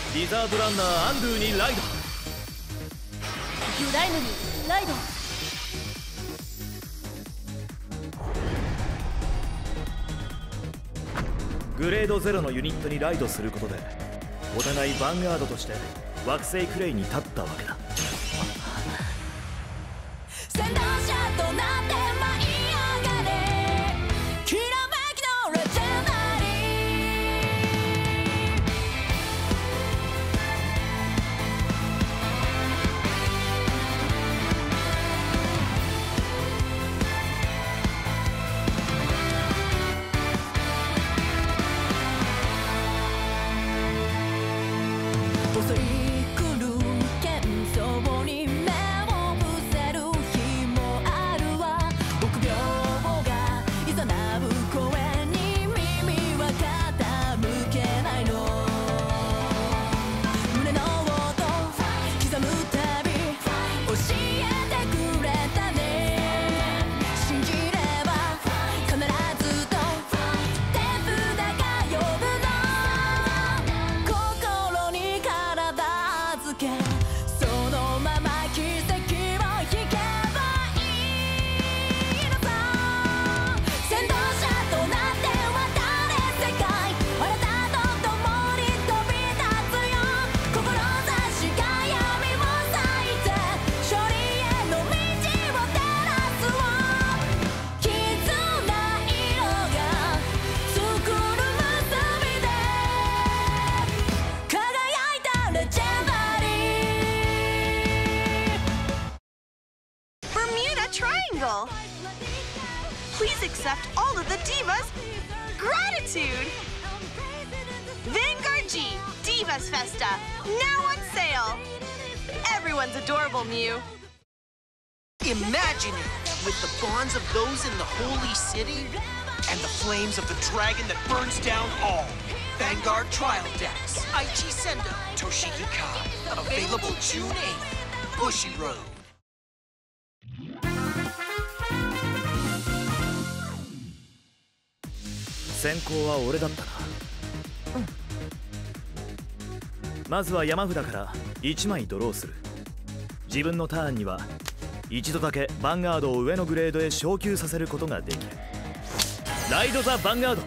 リザードランナーアンドゥにライド。 ユライムにライド。 グレード0のユニットにライドすることでお互いヴァンガードとして惑星クレイに立ったわけだ。 先導者となって舞い上がれ、きらめきのレジェンダリー。遅い来る喧騒に目を伏せる日もあるわ。臆病が誘う声に耳は傾けないの。胸の音刻むたび教えてくれたね。信じれば必ずと手札が呼ぶの。心に体預け、そのまま奇跡を引けばいいのさ。先導者となって渡れ世界、あなたと共に飛び立つよ。志が闇を裂いて勝利への道を照らすわ。絆色が作る結びで輝いたレジェンダリー。 Bermuda Triangle. Please accept all of the divas' gratitude. Vanguard G Divas Festa now on sale. Everyone's adorable, Mew. Imagine it, with the bonds of those in the holy city and the flames of the dragon that burns down all. Vanguard Trial Decks, Aichi Sendo, Toshiki Kai. Available June 8th. Bushy Road. 先行は俺だったな。まずは山札から1枚ドローする。自分のターンには一度だけヴァンガードを上のグレードへ昇級させることができる。ライド・ザ・ヴァンガード。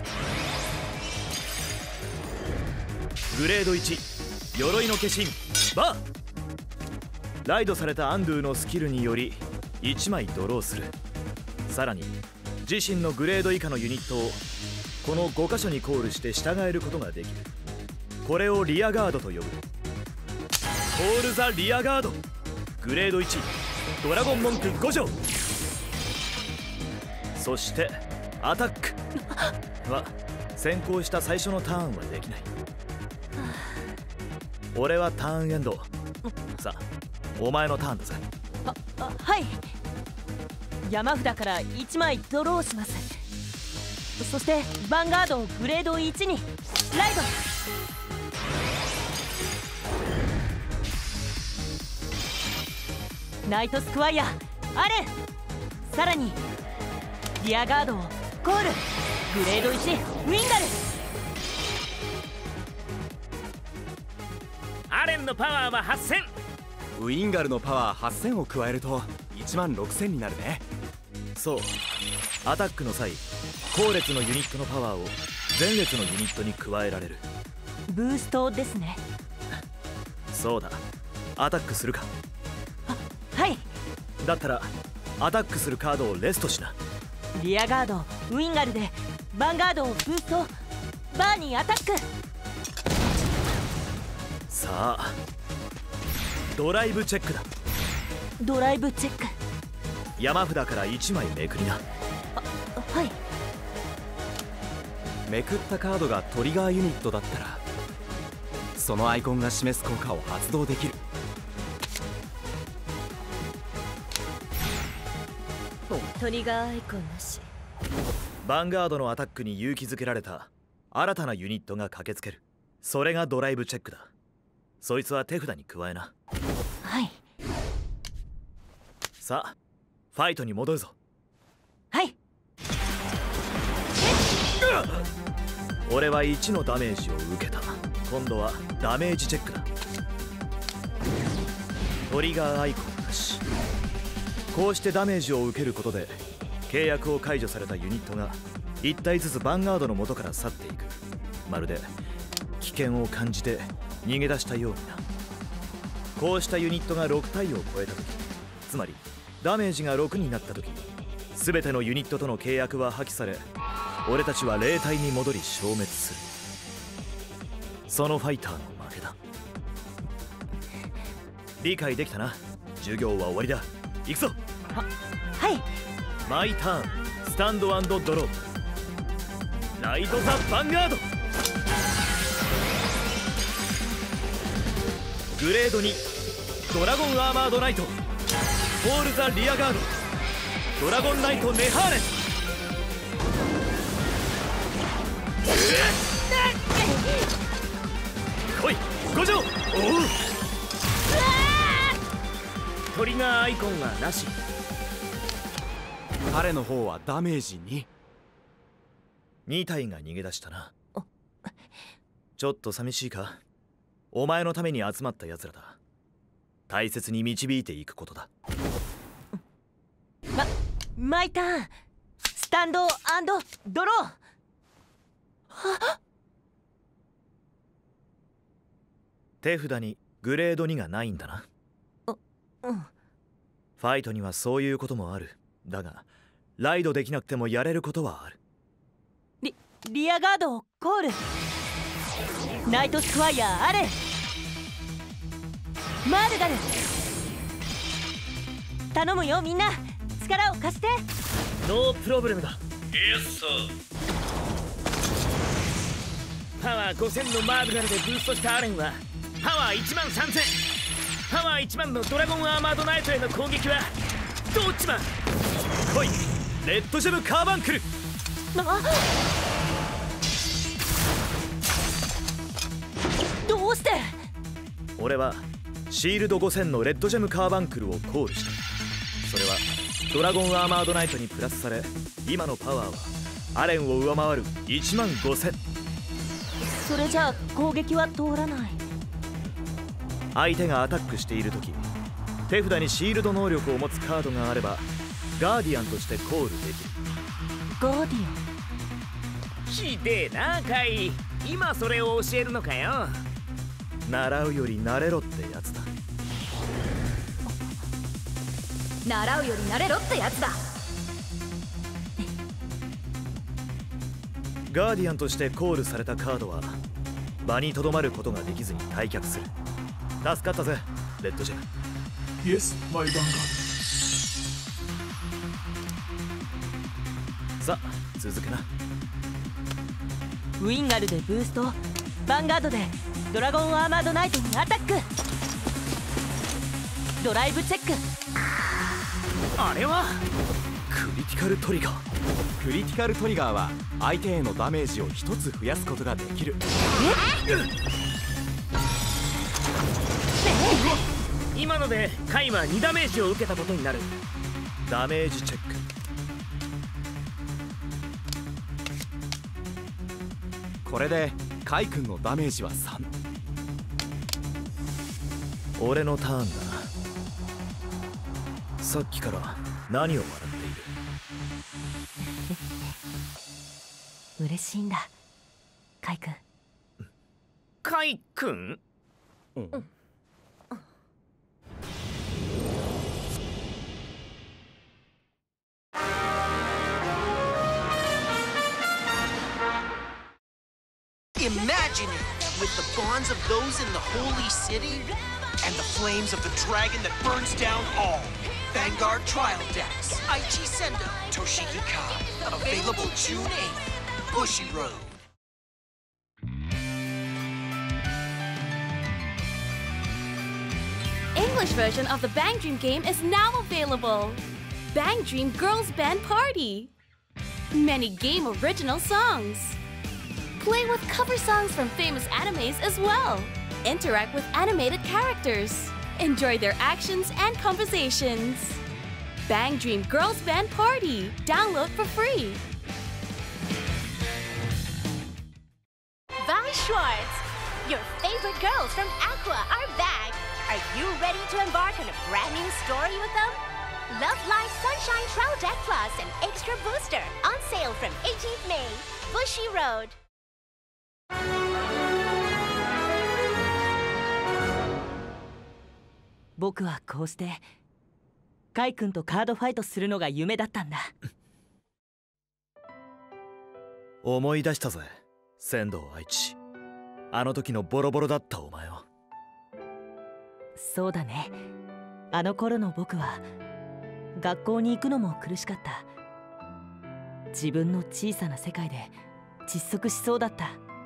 グレード1、鎧の化身バー。ライドされたアンドゥのスキルにより1枚ドローする。さらに自身のグレード以下のユニットをこの5箇所にコールして従えることができる。これをリアガードと呼ぶ。コール・ザ・リアガード。グレード1、ドラゴン文句5条。そしてアタックは先行した最初のターンはできない。俺はターンエンド。さあお前のターンだぜ。 はい。山札から1枚ドローします。そしてヴァンガードをグレード1にライド。ナイトスクワイアアレン。さらにリアガードをコール。グレード1ウィンガル。 アレンのパワーは8000。 ウィンガルのパワー8000を加えると16000になるね。 そう、アタックの際後列のユニットのパワーを前列のユニットに加えられる。 ブーストですね。 そうだ、アタックするか。 はい。 だったらアタックするカードをレストしな。 リアガードウィンガルでヴァンガードをブースト。バーにアタック。 さあドライブチェックだ。 ドライブチェック。 山札から1枚めくりな。 はい。 めくったカードがトリガーユニットだったらそのアイコンが示す効果を発動できる。 トリガーアイコンなし。 ヴァンガードのアタックに勇気づけられた新たなユニットが駆けつける。それがドライブチェックだ。そいつは手札に加えな。 はい。 さあファイトに戻るぞ。 はい。 俺は1のダメージを受けた。 今度はダメージチェックだ。トリガーアイコンなし。こうしてダメージを受けることで契約を解除されたユニットが1体ずつヴァンガードの元から去っていく。まるで危険を感じて逃げ出したようにな。こうしたユニットが6体を超えた時、つまりダメージが6になった時、全てのユニットとの契約は破棄され、俺たちは0体に戻り消滅する。そのファイターの負けだ。理解できたな。授業は終わりだ。行くぞ。 はい。 マイターン、スタンド&ドロー。ライド・ザ・ヴァンガード。グレード2ドラゴンアーマードナイト、ポール・ザ・リアガード、ドラゴンナイト・ネハーレン。来い五条。おう。トリガーアイコンはなし。 彼の方はダメージ 2体が逃げ出したな。ちょっと寂しいか。お前のために集まった奴らだ。大切に導いていくことだ。 マイターン、スタンド&ドロー。 手札にグレード2がないんだな。 うん。 ファイトにはそういうこともある。だがライドできなくてもやれることはある。 リアガードをコール。ナイトスクワイヤーアレン、マールガル。頼むよみんな、力を貸して。 ノープロブレムだ。 イエスサー。 パワー5000のマールガルでブーストしたアレンはパワー13000、パワー1万のドラゴンアーマードナイトへの攻撃はどっちま。来いレッドジェムカーバンクル。 どうして？ 俺はシールド5000のレッドジェムカーバンクルをコールした。それはドラゴンアーマードナイトにプラスされ、今のパワーはアレンを上回る1万5000。 それじゃあ攻撃は通らない。 相手がアタックしている時、手札にシールド能力を持つカードがあればガーディアンとしてコールできる。 ガーディアン。 ひでえなカイ。今それを教えるのかよ。 習うより慣れろってやつだ。 習うより慣れろってやつだ。 ガーディアンとしてコールされたカードは場にとどまることができずに退却する。助かったぜレッドジェム。 イエスマイバンガード。さあ続けな。 ウィンガルでブースト、ヴァンガードでドラゴンアーマードナイトにアタック。ドライブチェック。 あれはクリティカルトリガー。 クリティカルトリガーは相手へのダメージを1つ増やすことができる。 今のでカイは2ダメージを受けたことになる。 ダメージチェック。 これでカイ君のダメージは3。 俺のターンだな。さっきから何を笑っている。 嬉しいんだカイ君。 カイ君？ Imagine it, with the bonds of those in the holy city and the flames of the dragon that burns down all. Vanguard Trial Decks, Aichi Sendo, Toshiki Kai. Available June 8th, Bushy Road. English version of the Bang Dream game is now available. Bang Dream Girls Band Party. Many game original songs. Play with cover songs from famous animes as well. Interact with animated characters. Enjoy their actions and conversations. Bang Dream Girls Band Party. Download for free. Valley Schwartz, Your favorite girls from Aqua are back. Are you ready to embark on a brand new story with them? Love Live Sunshine Trial Deck Plus and Extra Booster on sale from 18th May. Bushy Road. 僕はこうしてカイ君とカードファイトするのが夢だったんだ。 思い出したぜ、仙道愛知。あの時のボロボロだったお前を。 そうだね。あの頃の僕は学校に行くのも苦しかった。自分の小さな世界で窒息しそうだった。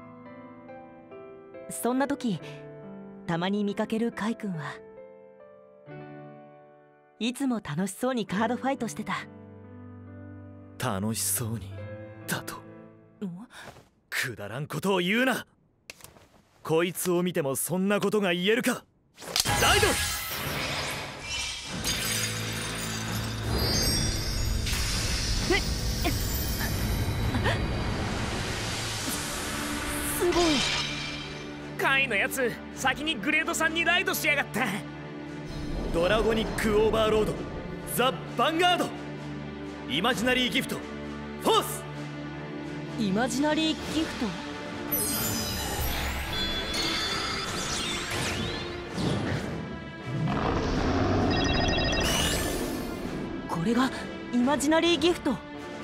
そんな時たまに見かけるカイ君はいつも楽しそうにカードファイトしてた。 楽しそうにだと。くだらんことを言うな。こいつを見てもそんなことが言えるか。ライドすごい。 カイのやつ先にグレード3にライドしやがった。 ドラゴニックオーバーロードザ・ヴァンガードイマジナリーギフトフォース。 イマジナリーギフト。これがイマジナリーギフト。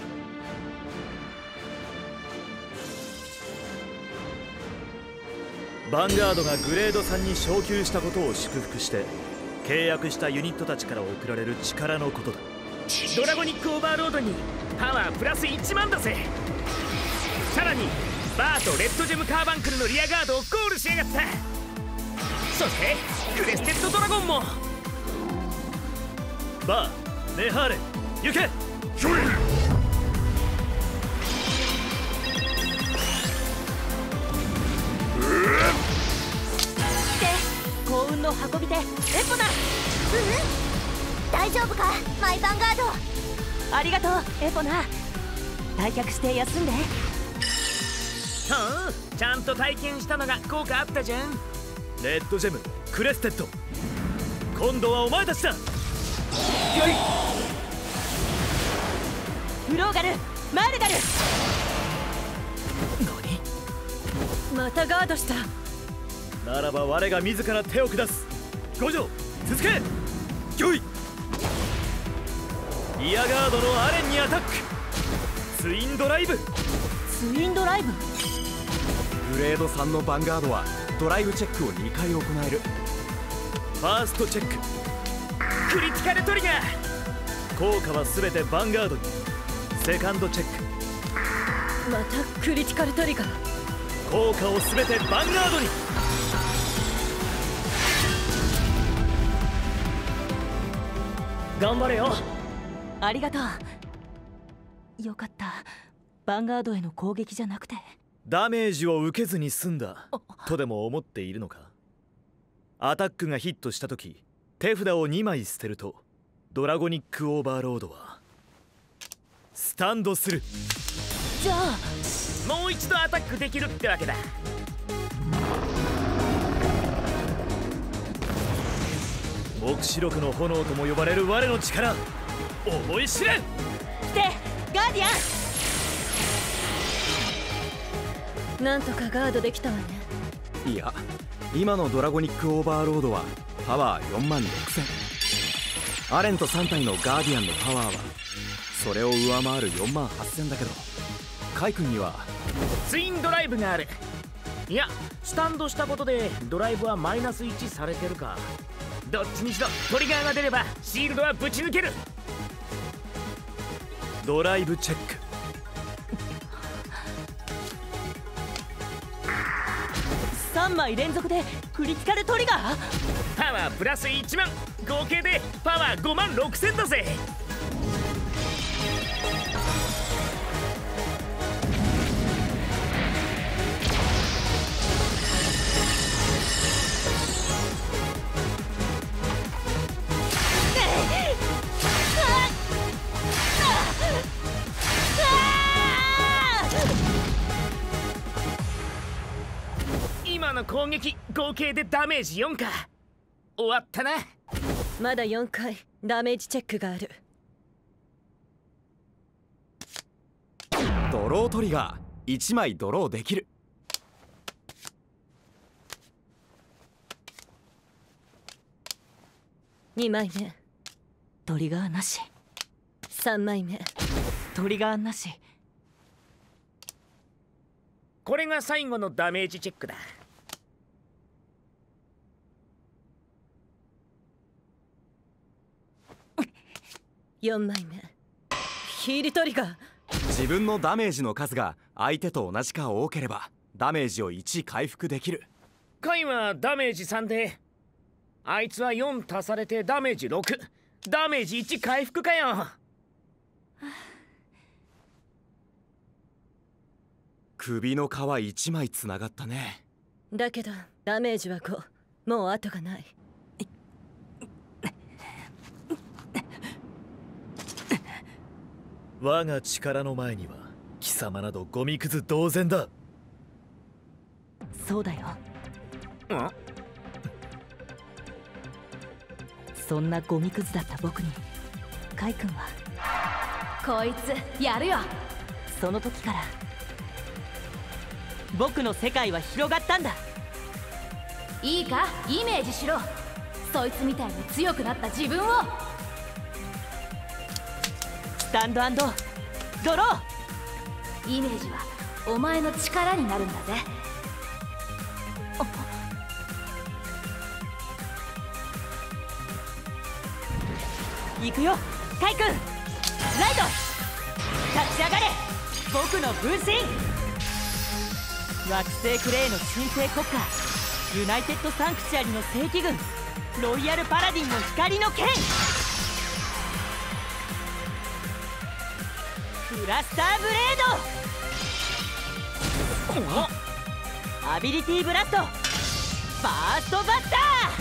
ヴァンガードがグレード3に昇級したことを祝福して契約したユニットたちから贈られる力のことだ。 ドラゴニックオーバーロードにパワープラス1万だぜ。さらにバーとレッドジェムカーバンクルのリアガードをゴールしやがった。そしてクレステッドドラゴンも。 バー、ネハーレ、行け。 幸運の運び手エポナ。 大丈夫かマイヴァンガード。 ありがとうエポナ。退却して休んで。 ちゃんと体験したのが効果あったじゃん。 レッドジェム、クレステッド、今度はお前たちだ。 フローガル、マールガル。 またガードした。 ならば我が自ら手を下す。五条続け。御意。リアガードのアレンにアタック。ツインドライブ。 ツインドライブ。 グレード3のヴァンガードはドライブチェックを2回行える。 ファーストチェック。 クリティカルトリガー。 効果は全てヴァンガードに。セカンドチェック。 またクリティカルトリガー。 効果を全てヴァンガードに。 頑張れよ。 ありがとう。よかった。ヴァンガードへの攻撃じゃなくてダメージを受けずに済んだとでも思っているのか。アタックがヒットした時手札を2枚捨てるとドラゴニックオーバーロードはスタンドする。 じゃあもう一度アタックできるってわけだ。 黙示録の炎とも呼ばれる我の力思い知れ。 来てガーディアン。 なんとかガードできたわね。 いや、今のドラゴニックオーバーロードはパワー4万6000。アレンと3体のガーディアンのパワーはそれを上回る4万8000だけど、カイ君にはツインドライブがある。いや、スタンドしたことでドライブはマイナス1されてるか。どっちにしろトリガーが出ればシールドはぶち抜ける。 ドライブチェック。 3枚連続でクリティカルトリガー。 パワープラス1万、合計でパワー5万6000だぜ。今の攻攻撃合計でダメージ4か。終わったな。 まだ4回ダメージチェックがある。 ドロートリガー1枚ドローできる。 2枚目トリガーなし。3枚目トリガーなし。 これが最後のダメージチェックだ。 4枚目ヒールトリガー。 自分のダメージの数が相手と同じか多ければダメージを1回復できる。 カイはダメージ3で、あいつは4足されてダメージ6。ダメージ1回復かよ。 首の皮1枚つながったね。 だけどダメージは5。もう後がない。 我が力の前には貴様などゴミくず同然だ。 そうだよ。そんなゴミくずだった僕にカイ君はこいつやるよ。 その時から僕の世界は広がったんだ。 いいか、イメージしろ。そいつみたいに強くなった自分を。 スタンド&ドロー。イメージはお前の力になるんだぜ。 行くよカイ君。ライド立ち上がれ僕の分身。惑星クレイの神聖国家ユナイテッドサンクチュアリの正規軍ロイヤルパラディンの光の剣。ブラスターブレード。アビリティブラストファーストバッタ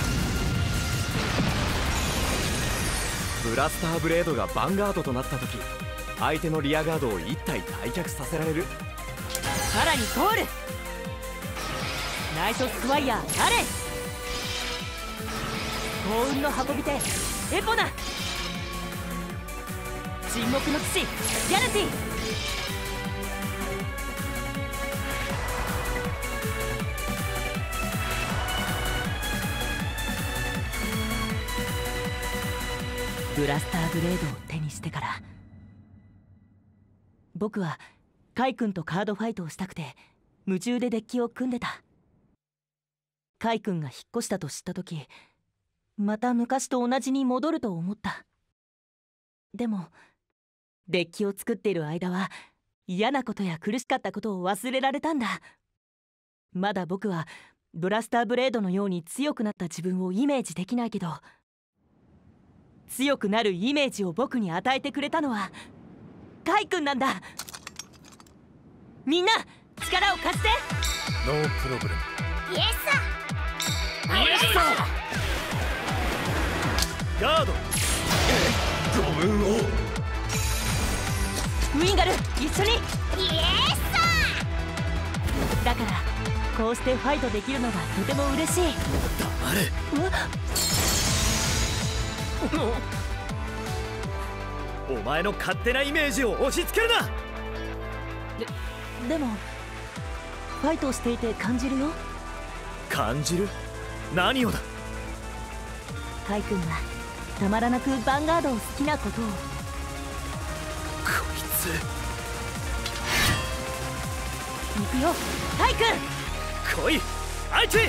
ー。ブラスターブレードがヴァンガードとなった時、相手のリアガードを1体退却させられる。 さらにコールナイトスクワイヤーラレン。幸運の運び手エポナ。沈黙の騎士ギャラティ。ブラスターブレードを手にしてから僕はカイ君とカードファイトをしたくて夢中でデッキを組んでた。カイ君が引っ越したと知った時また昔と同じに戻ると思った。でもデッキを作っている間は嫌なことや苦しかったことを忘れられたんだ。まだ僕はブラスターブレードのように強くなった自分をイメージできないけど、強くなるイメージを僕に与えてくれたのはカイ君なんだ。みんな力を貸して。 ノープロブレム。 イエスサイエスサガード。ご分をウィンガル一緒に。 イエスサだからこうしてファイトできるのがとても嬉しい。 黙れ。お前の勝手なイメージを押し付けるな。 でもファイトをしていて感じるよ。 感じる？何をだ。 カイ君がたまらなくヴァンガードを好きなことを。 こいつ。 行くよカイ君。 来いアイチ。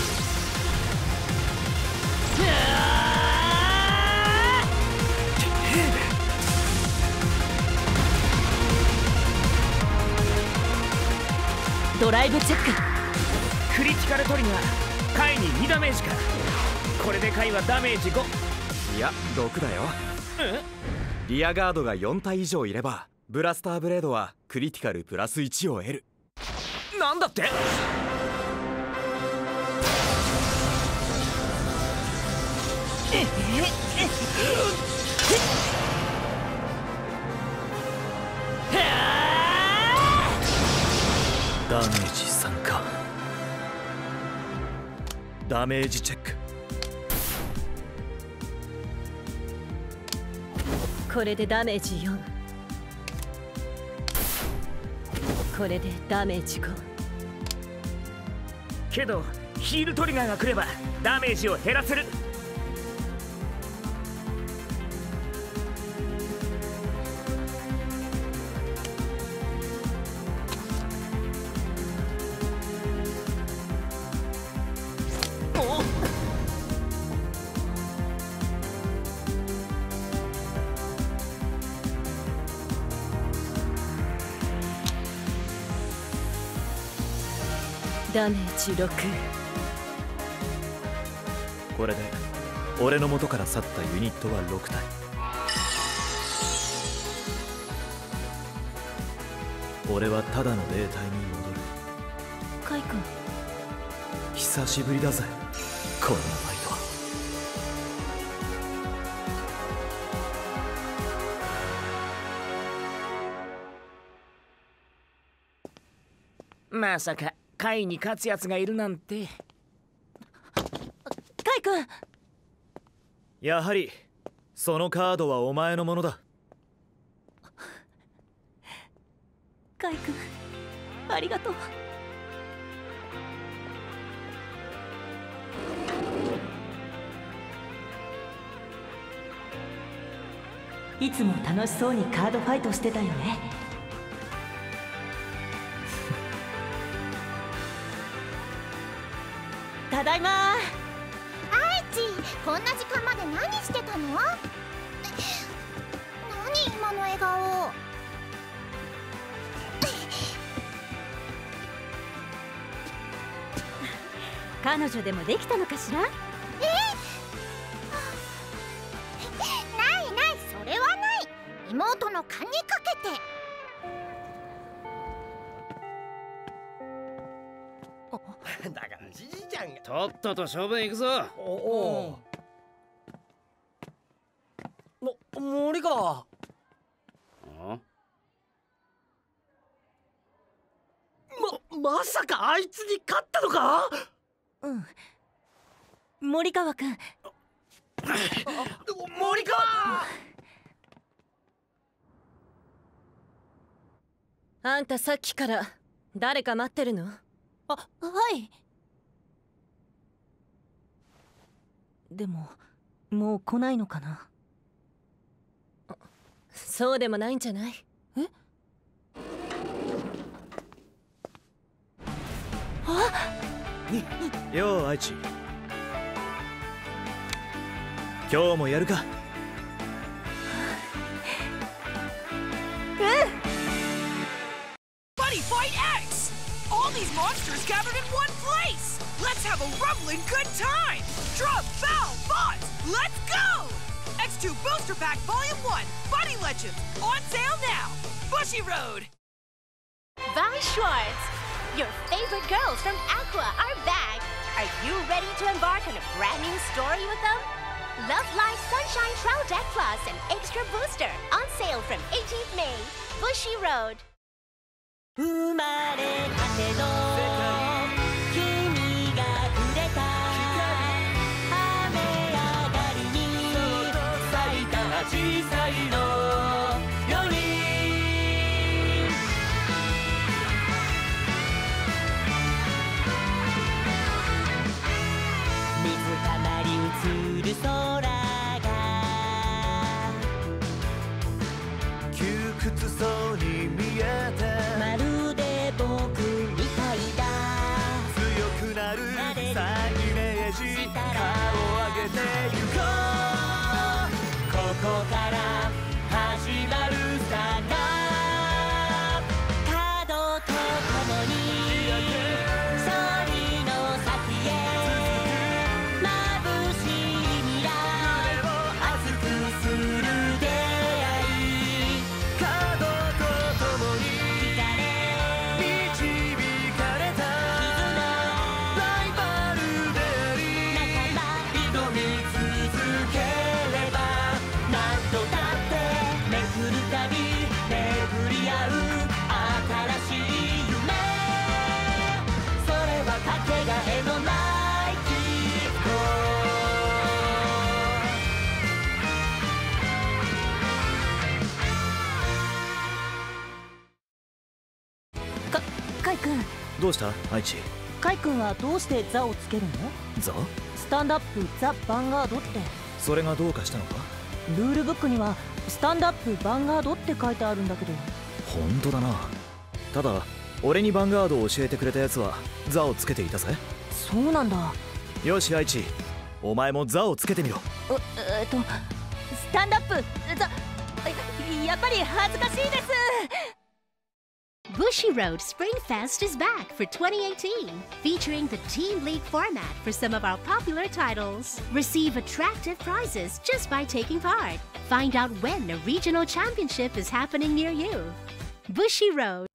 ドライブチェック。 クリティカルトリガー。カイに2ダメージか。これでカイはダメージ5。 いや6だよ。リアガードが4体以上いればブラスターブレードはクリティカルプラス1を得る。 なんだって。 ダメージ3か。 ダメージチェック。 これでダメージ4。これでダメージ5。 けどヒールトリガーが来ればダメージを減らせる。 ダメージ6。 これで俺の元から去ったユニットは6体。俺はただの霊体に戻る。 カイ君、 久しぶりだぜこんなファイト。 まさかカイに勝つやつがいるなんて。 カイ君、 やはりそのカードはお前のものだ。 カイ君、ありがとう。いつも楽しそうにカードファイトしてたよね。ただいま。 アイチ、こんな時間まで何してたの？何今の笑顔。 彼女でもできたのかしら？ ないない、それはない。妹の勘にかけて。 だからじじちゃんがとっとと勝負へ行くぞ。おお。森川。まさかあいつに勝ったのか？ うん。森川君。 森川。 あんたさっきから誰か待ってるの？ はい。でももう来ないのかな？ そうでもないんじゃない？ え？あっよう愛知、今日もやるか。 Buddy Fight X! All these monsters gathered in one place! Let's have a rumbling good time! Drum, foul, bots, let's go! X2 Booster Pack Volume 1, Buddy Legends, on sale now! Bushy Road! Vi Schwartz, your favorite girls from Aqua are back. Are you ready to embark on a brand new story with them? Love Live Sunshine Trial Deck Plus and Extra Booster on sale from 18th May. Bushy Road. 生まれたての君がくれた雨上がりに咲いた紫陽花のように水たまり映る空が窮屈そうに見えてまるで僕みたいだ強くなるさあイメージ顔を上げてゆこうここから始まるさな角とともに勝利の先へ眩しい未来熱くする出会い角とともに導かれたライバルであり挑み続ければ何度だってめくるたび目うした愛知？ カイ君はどうしてザをつけるの？ ザ？ スタンドアップザ・ヴァンガードって。 それがどうかしたのか？ ルールブックにはスタンドアップヴァンガードって書いてあるんだけど。 本当だな。ただ俺にヴァンガードを教えてくれたやつはザをつけていたぜ。 そうなんだ。 よし愛知、お前もザをつけてみろ。 スタンドアップザ、やっぱり恥ずかしいです。 Bushiroad Spring Fest is back for 2018, featuring the Team League format for some of our popular titles. Receive attractive prizes just by taking part. Find out when a regional championship is happening near you. Bushiroad.